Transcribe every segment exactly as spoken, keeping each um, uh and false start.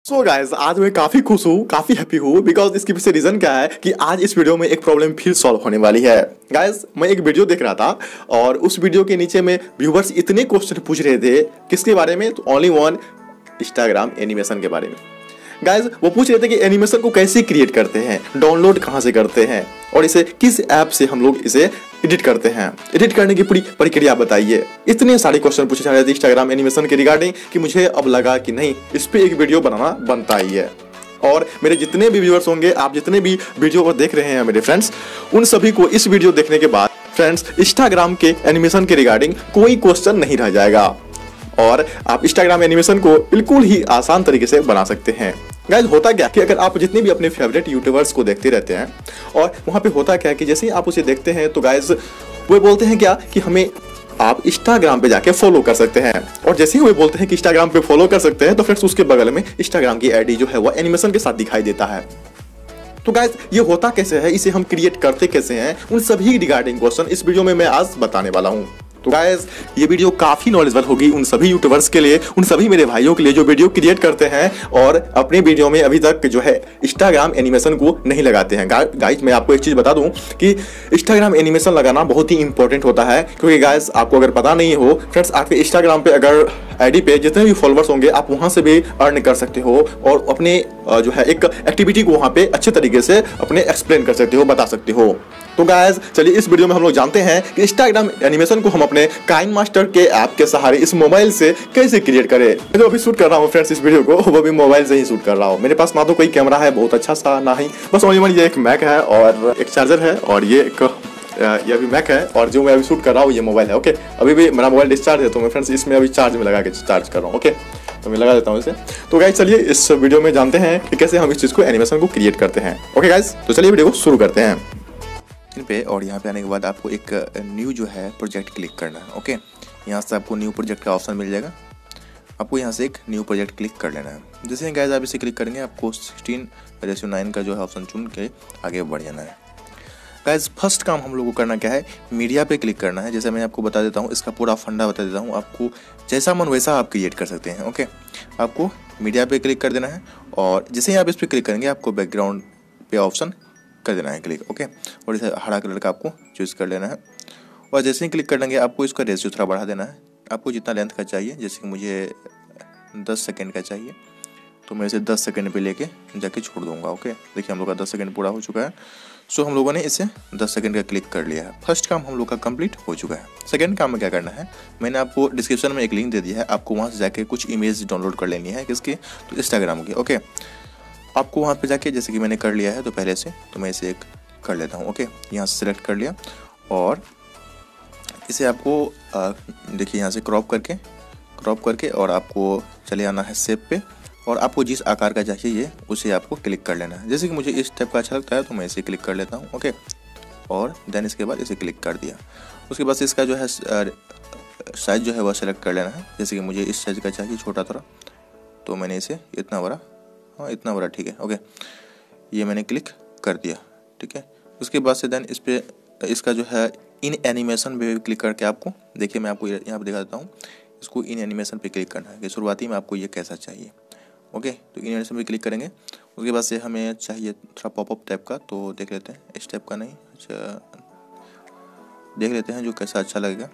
सो so guys आज मैं काफी खुश हूँ, काफी हैप्पी हूँ बिकॉज इसके पीछे रीजन क्या है कि आज इस वीडियो में एक प्रॉब्लम फिर सॉल्व होने वाली है। गाइज मैं एक वीडियो देख रहा था और उस वीडियो के नीचे में व्यूवर्स इतने क्वेश्चन पूछ रहे थे किसके बारे में, तो ओनली वन इंस्टाग्राम एनिमेशन के बारे में। गाइज वो पूछ रहे थे कि एनिमेशन को कैसे क्रिएट करते हैं, डाउनलोड कहाँ से करते हैं और इसे किस ऐप से हम लोग इसे एडिट करते हैं, एडिट करने की पूरी प्रक्रिया बताइए। इतने सारे क्वेश्चन पूछे जा रहे थे इंस्टाग्राम एनिमेशन के रिगार्डिंग कि मुझे अब लगा कि नहीं, इस पे एक वीडियो बनाना बनता ही है। और मेरे जितने भी व्यूअर्स होंगे, आप जितने भी वीडियो को देख रहे हैं मेरे फ्रेंड्स, उन सभी को इस वीडियो देखने के बाद फ्रेंड्स इंस्टाग्राम के एनिमेशन के रिगार्डिंग कोई क्वेश्चन नहीं रह जाएगा और आप इंस्टाग्राम एनिमेशन को बिल्कुल ही आसान तरीके से बना सकते हैं। गाइज होता क्या कि अगर आप जितने भी अपने फेवरेट यूट्यूबर्स को देखते रहते हैं और वहाँ पे होता क्या कि जैसे ही आप उसे देखते हैं तो गाइज वो बोलते हैं क्या कि हमें आप इंस्टाग्राम पे जाके फॉलो कर सकते हैं, और जैसे ही वो बोलते हैं कि इंस्टाग्राम पे फॉलो कर सकते हैं तो फ्रेंड्स उसके बगल में इंस्टाग्राम की आईडी जो है वो एनिमेशन के साथ दिखाई देता है। तो गाइज ये होता कैसे है, इसे हम क्रिएट करते कैसे हैं, उन सभी रिगार्डिंग क्वेश्चन इस वीडियो में मैं आज बताने वाला हूँ। तो गाइस ये वीडियो काफी नॉलेजेबल होगी उन सभी यूट्यूबर्स के लिए, उन सभी मेरे भाइयों के लिए जो वीडियो क्रिएट करते हैं और अपने वीडियो में अभी तक जो है इंस्टाग्राम एनिमेशन को नहीं लगाते हैं। गाइस मैं आपको एक चीज बता दूं कि इंस्टाग्राम एनिमेशन लगाना बहुत ही इंपॉर्टेंट होता है, क्योंकि गाइस आपको अगर पता नहीं हो फ्रेंड्स, आपके इंस्टाग्राम पे अगर आईडी पे जितने भी फॉलोअर्स होंगे आप वहां से भी अर्न कर सकते हो और अपने जो है एक एक्टिविटी को वहां पे अच्छे तरीके से अपने एक्सप्लेन कर सकते हो, बता सकते हो। तो गाइस चलिए इस वीडियो में हम लोग जानते हैं कि इंस्टाग्राम एनिमेशन को हम अपने काइन मास्टर के ऐप के सहारे इस मोबाइल से कैसे क्रिएट करें। मैं जो अभी शूट कर रहा हूँ फ्रेंड्स इस वीडियो को, वो भी मोबाइल से ही शूट कर रहा हूँ। मेरे पास ना तो कोई कैमरा है बहुत अच्छा सा, ना ही बस ओनली ये एक मैक है और एक चार्जर है और ये एक ये अभी मैक है और जो मैं अभी शूट कर रहा हूँ ये मोबाइल है। ओके अभी भी मेरा मोबाइल डिस्चार्ज है तो मैं फ्रेंड्स इसमें अभी चार्ज में लगा के चार्ज कर रहा हूँ। ओके तो मैं लगा देता हूँ इसे। तो गाइस चलिए इस वीडियो में जानते हैं कि कैसे हम इस चीज़ को एनिमेशन को क्रिएट करते हैं। ओके गाइस तो चलिए वीडियो को शुरू करते हैं पे, और यहाँ पे आने के बाद आपको एक न्यू जो है प्रोजेक्ट क्लिक करना है। ओके यहाँ से आपको न्यू प्रोजेक्ट का ऑप्शन मिल जाएगा, आपको यहाँ से एक न्यू प्रोजेक्ट क्लिक कर लेना है। जैसे गाइस आप इसे क्लिक करेंगे आपको सिक्सटीन रेशियो नाइन का जो है ऑप्शन चुन के आगे बढ़ जाना है। गाइस फर्स्ट काम हम लोग को करना क्या है, मीडिया पे क्लिक करना है। जैसे मैं आपको बता देता हूँ, इसका पूरा फंडा बता देता हूँ, आपको जैसा मन वैसा आप क्रिएट कर सकते हैं। ओके आपको मीडिया पे क्लिक कर देना है और जैसे ही आप इस पर क्लिक करेंगे आपको बैकग्राउंड पे ऑप्शन कर देना है क्लिक। ओके और इसे हरा कलर का आपको चूज कर लेना है और जैसे ही क्लिक कर लेंगे आपको इसका रेशियो थोड़ा बढ़ा देना है। आपको जितना लेंथ का चाहिए, जैसे कि मुझे दस सेकंड का चाहिए तो मैं इसे दस सेकंड पे लेके जाके छोड़ दूंगा। ओके देखिए हम लोग का दस सेकंड पूरा हो चुका है। सो हम लोगों ने इसे दस सेकंड का क्लिक कर लिया है। फर्स्ट काम हम लोग का कंप्लीट हो चुका है। सेकंड काम में क्या करना है, मैंने आपको डिस्क्रिप्शन में एक लिंक दे दिया है, आपको वहाँ से जाके कुछ इमेज डाउनलोड कर लेनी है। किसकी, तो इंस्टाग्राम की। ओके आपको वहाँ पे जाके, जैसे कि मैंने कर लिया है तो पहले से, तो मैं इसे एक कर लेता हूँ। ओके यहाँ से सिलेक्ट कर लिया और इसे आपको देखिए यहाँ से क्रॉप करके क्रॉप करके और आपको चले आना है शेप पे और आपको जिस आकार का चाहिए ये उसे आपको क्लिक कर लेना है। जैसे कि मुझे इस टाइप का अच्छा लगता है तो मैं इसे क्लिक कर लेता हूँ। ओके और देन इसके बाद इसे क्लिक कर दिया। उसके बाद इसका जो है साइज़ जो है वह सेलेक्ट कर लेना है। जैसे कि मुझे इस साइज़ का चाहिए छोटा थोड़ा, तो मैंने इसे इतना बड़ा, हाँ इतना बड़ा ठीक है। ओके ये मैंने क्लिक कर दिया, ठीक है। उसके बाद से देन इस पर इसका जो है इन एनिमेशन पे क्लिक करके आपको देखिए, मैं आपको यहाँ पे दिखा देता हूँ। इसको इन एनिमेशन पे क्लिक करना है कि शुरुआती में आपको ये कैसा चाहिए। ओके तो इन एनिमेशन पे क्लिक करेंगे। उसके बाद से हमें चाहिए थोड़ा पॉपअप टाइप का, तो देख लेते हैं इस टाइप का नहीं, अच्छा देख लेते हैं जो कैसा अच्छा लगेगा।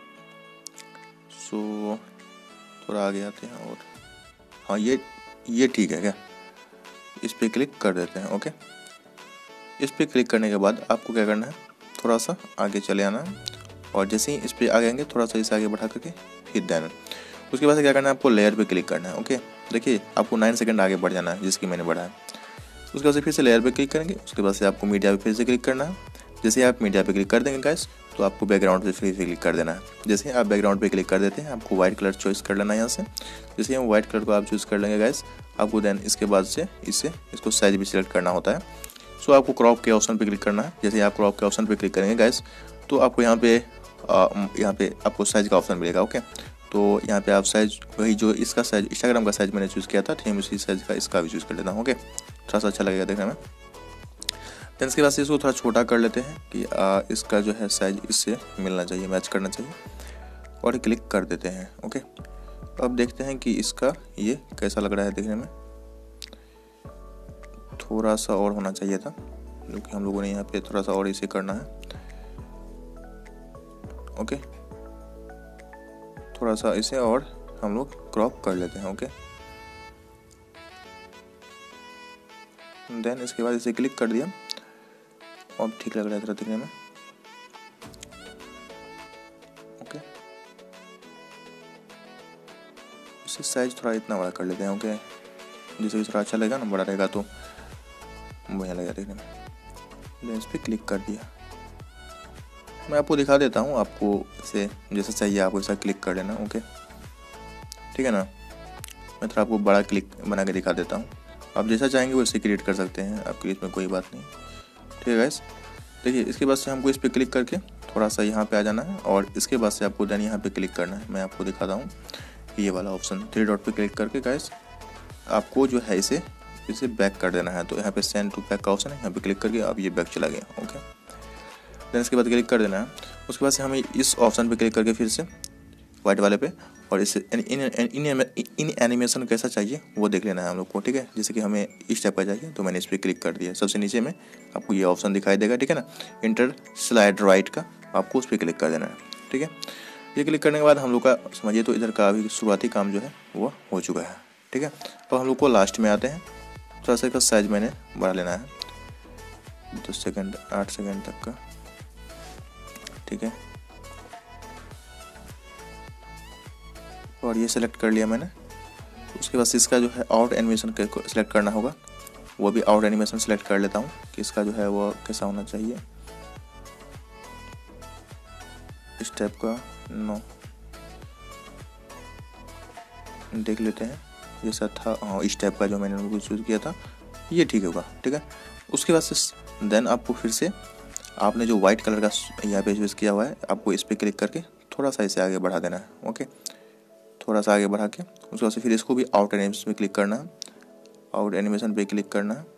सो थोड़ा आगे आते हैं और हाँ ये ये ठीक है क्या, इस पर क्लिक कर देते हैं। ओके इस पर क्लिक करने के बाद आपको क्या करना है, थोड़ा सा आगे चले आना है और जैसे ही इस पर आगे आएंगे थोड़ा सा इसे आगे बढ़ा करके फिर देना। उसके बाद से क्या करना है, आपको लेयर पे क्लिक करना है। ओके देखिए आपको नाइन सेकंड आगे बढ़ जाना है जिसकी मैंने बढ़ाया। उसके बाद से फिर से लेयर पे क्लिक करेंगे। उसके बाद से आपको मीडिया पे फिर से क्लिक करना है। जैसे आप मीडिया पे क्लिक कर देंगे गाइस तो आपको बैकग्राउंड पे फिर से क्लिक कर देना है। जैसे आप बैकग्राउंड पे क्लिक कर देते हैं आपको व्हाइट कलर चॉइस कर लेना है यहाँ से। जैसे हम व्हाइट कलर को आप चूज़ कर लेंगे गाइस, आपको देन इसके बाद से इससे इसको साइज भी सिलेक्ट करना होता है। सो आपको क्रॉप के ऑप्शन पे क्लिक करना है। जैसे आप क्रॉप के ऑप्शन पे क्लिक करेंगे गाइस तो आपको यहाँ पे यहाँ पे आपको साइज का ऑप्शन मिलेगा। ओके तो यहाँ पे आप साइज वही जो इसका साइज इंस्टाग्राम का साइज मैंने चूज़ किया था, सेम उसी साइज का इसका भी चूज़ कर लेता हूँ। ओके थोड़ा सा अच्छा लगेगा देखने में। देन इसके बाद से इसको थोड़ा छोटा कर लेते हैं कि आ, इसका जो है साइज इससे मिलना चाहिए, मैच करना चाहिए और क्लिक कर देते हैं। ओके अब देखते हैं कि इसका ये कैसा लग रहा है देखने में। थोड़ा सा और होना चाहिए था, क्योंकि हम लोगों ने यहाँ पे थोड़ा सा और इसे करना है। ओके, थोड़ा सा इसे और हम लोग क्रॉप कर लेते हैं। ओके, देन इसके बाद इसे क्लिक कर दिया और ठीक लग रहा है दिखने में। ओके, इसे साइज थोड़ा इतना बड़ा कर लेते हैं। ओके, जिससे कि थोड़ा अच्छा लगेगा ना, बड़ा रहेगा तो बढ़िया लगेगा देखने में। देन इस पर क्लिक कर दिया। मैं आपको दिखा देता हूँ, आपको इसे जैसा चाहिए आप वैसा क्लिक कर लेना। ओके, ठीक है ना। मैं थोड़ा आपको बड़ा क्लिक बना के दिखा देता हूँ, आप जैसा चाहेंगे वैसे क्रिएट कर सकते हैं, आपके इसमें कोई बात नहीं। ठीक है गाइस, देखिए इसके बाद से हमको इस पर क्लिक करके थोड़ा सा यहाँ पे आ जाना है और इसके बाद से आपको देन यहाँ पे क्लिक करना है। मैं आपको दिखाता हूँ, ये वाला ऑप्शन थ्री डॉट पे क्लिक करके गाइस आपको जो है इसे इसे बैक कर देना है। तो यहाँ पे सेंड टू बैक का ऑप्शन है, यहाँ पे क्लिक करके अब ये बैक चला गया। ओके, देन इसके बाद क्लिक कर देना है। उसके बाद से हमें इस ऑप्शन पे क्लिक करके फिर से वाइट वाले पे और इसे इन इन इन, इन एनिमेशन कैसा चाहिए वो देख लेना है हम लोग को। ठीक है, जैसे कि हमें इस टाइप का चाहिए तो मैंने इस पर क्लिक कर दिया। सबसे नीचे में आपको ये ऑप्शन दिखाई देगा, ठीक है ना, इंटर स्लाइड राइट का, आपको उस पर क्लिक कर देना है। ठीक है, ये क्लिक करने के बाद हम लोग का समझिए तो इधर का अभी शुरुआती काम जो है वो हो चुका है। ठीक है, अब हम लोग को लास्ट में आते हैं। थोड़ा सा इसका साइज मैंने बढ़ा लेना है, दस सेकेंड आठ सेकेंड तक का। ठीक है, और ये सिलेक्ट कर लिया मैंने। उसके बाद इसका जो है आउट एनिमेशन को सिलेक्ट करना होगा, वो भी आउट एनिमेशन सिलेक्ट कर लेता हूँ कि इसका जो है वो कैसा होना चाहिए। इस टाइप का नो देख लेते हैं, जैसा था हाँ इस टाइप का जो मैंने उनको चूज़ किया था ये ठीक होगा। ठीक है, उसके बाद से देन आपको फिर से आपने जो वाइट कलर का यहाँ पे यूज़ किया हुआ है आपको इस पर क्लिक करके थोड़ा सा इसे आगे बढ़ा देना है। ओके, थोड़ा सा आगे बढ़ा के उसके बाद से फिर इसको भी आउट एनिमेशन पे क्लिक करना है, आउट एनिमेशन पे क्लिक करना है।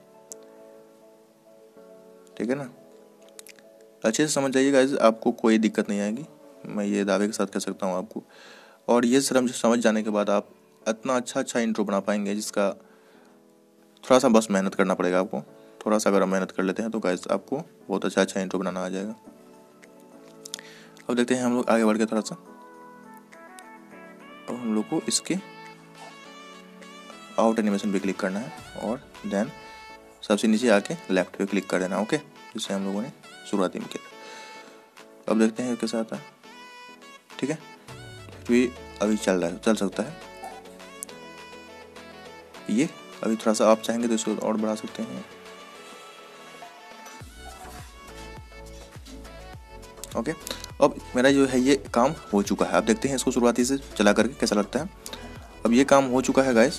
ठीक है ना, अच्छे से समझ जाइए गाइस, आपको कोई दिक्कत नहीं आएगी, मैं ये दावे के साथ कह सकता हूँ आपको। और ये समझ समझ जाने के बाद आप इतना अच्छा अच्छा इंट्रो बना पाएंगे जिसका थोड़ा सा बस मेहनत करना पड़ेगा आपको। थोड़ा सा अगर हम मेहनत कर लेते हैं तो गाइस आपको बहुत अच्छा अच्छा इंट्रो बनाना आ जाएगा। अब देखते हैं हम लोग आगे बढ़ के थोड़ा सा, अब हम लोग को इसके आउट एनिमेशन पे क्लिक करना है और देन सबसे नीचे आके लेफ्ट पे क्लिक कर देना। ओके, जिससे हम लोगों ने शुरुआती में किया। अब देखते हैं कैसा आता है। ठीक है, फिर अभी चल रहा है, चल सकता है ये। अभी थोड़ा सा आप चाहेंगे तो इसको और बढ़ा सकते हैं। ओके, अब मेरा जो है ये काम हो चुका है। अब देखते हैं इसको शुरुआती से चला करके कैसा लगता है। अब ये काम हो चुका है गाइस,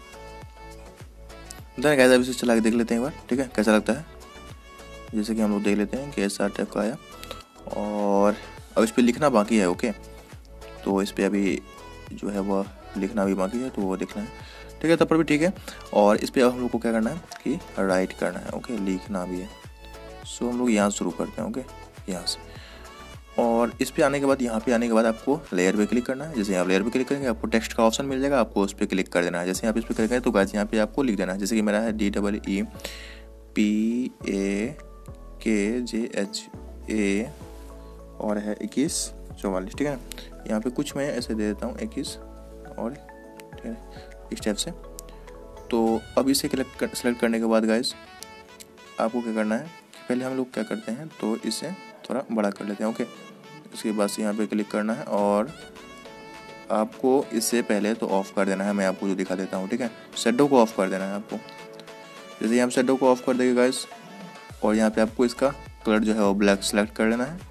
देन गाइस अब इसे चला के देख लेते हैं एक बार। ठीक है, कैसा लगता है, जैसे कि हम लोग देख लेते हैं कि ऐसा टाइप का आया। और अब इस पर लिखना बाकी है। ओके, तो इस पर अभी जो है वह लिखना भी बाकी है, तो वो देखना है। ठीक है, तब पर भी ठीक है। और इस पर अब हम लोग को क्या करना है कि राइट करना है। ओके, लिखना भी है। सो हम लोग यहाँ शुरू करते हैं। ओके, यहाँ से, और इस पे आने के बाद यहाँ पे आने के बाद आपको लेयर पे क्लिक करना है। जैसे आप लेयर पे क्लिक करेंगे आपको टेक्स्ट का ऑप्शन मिल जाएगा, आपको उस पर क्लिक कर देना है। जैसे आप इस पर क्लिक करें तो गाइस यहाँ पे आपको लिख देना है, जैसे कि मेरा है D double E P A K J H A और है इक्कीस चौवालीस। ठीक है ना, यहाँ पे कुछ मैं ऐसे दे देता हूँ इक्कीस और ठीक है इस टाइप से। तो अब इसे सेलेक्ट करने के बाद गाइस आपको क्या करना है, पहले हम लोग क्या करते हैं तो इसे थोड़ा बड़ा कर लेते हैं। ओके, इसके बाद से यहाँ पे क्लिक करना है और आपको इससे पहले तो ऑफ कर देना है। मैं आपको जो दिखा देता हूँ, ठीक है, शेडो को ऑफ कर देना है आपको। जैसे यहाँ शेडो को ऑफ कर देंगे गाइस, और यहाँ पे आपको इसका कलर जो है वो ब्लैक सेलेक्ट कर लेना है।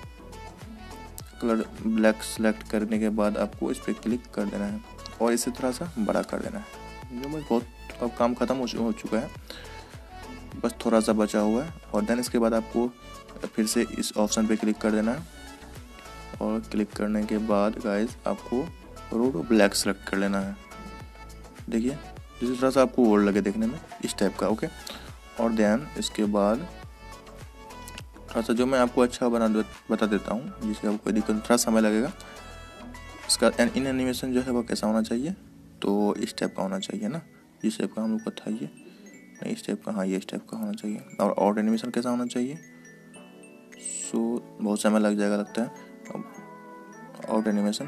कलर ब्लैक सेलेक्ट करने के बाद आपको इस पर क्लिक कर देना है और इसे थोड़ा सा बड़ा कर देना है। जो मैं बहुत अब काम ख़त्म हो चुका है, बस थोड़ा सा बचा हुआ है। और देन इसके बाद आपको फिर से इस ऑप्शन पे क्लिक कर देना है और क्लिक करने के बाद गाइस आपको रोड ब्लैक सेलेक्ट कर लेना है। देखिए जिस तरह से आपको ओल्ड लगे देखने में इस टाइप का। ओके, और देन इसके बाद थोड़ा सा जो मैं आपको अच्छा बना बता देता हूँ, जिससे आपको कोई दिक्कत थोड़ा समय लगेगा। इसका इन एनिमेशन जो है वो कैसा होना चाहिए, तो इस टाइप का होना चाहिए ना, इस टाइप का हम लोग को था ये। नहीं इस टाइप का, हाँ ये इस टाइप का होना चाहिए। और आउट एनिमेशन कैसा होना चाहिए? सो बहुत समय लग जाएगा लगता है। आउट एनिमेशन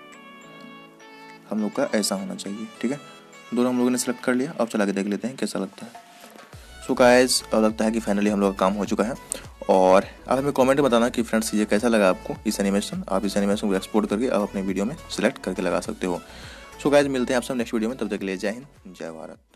हम लोग का ऐसा होना चाहिए, ठीक है। दोनों हम लोगों ने सेलेक्ट कर लिया। अब चला के देख लेते हैं कैसा लगता है। सो गाइस अब लगता है कि फाइनली हम लोग का काम हो चुका है। और आप हमें कमेंट में बताना कि फ्रेंड्स ये कैसा लगा आपको इस एनिमेशन। आप इस एनिमेशन को एक्सपोर्ट करके आप अपने वीडियो में सिलेक्ट करके लगा सकते हो। सो गाइस मिलते हैं आप सब नेक्स्ट वीडियो में, तब तक के लिए जय हिंद जय भारत।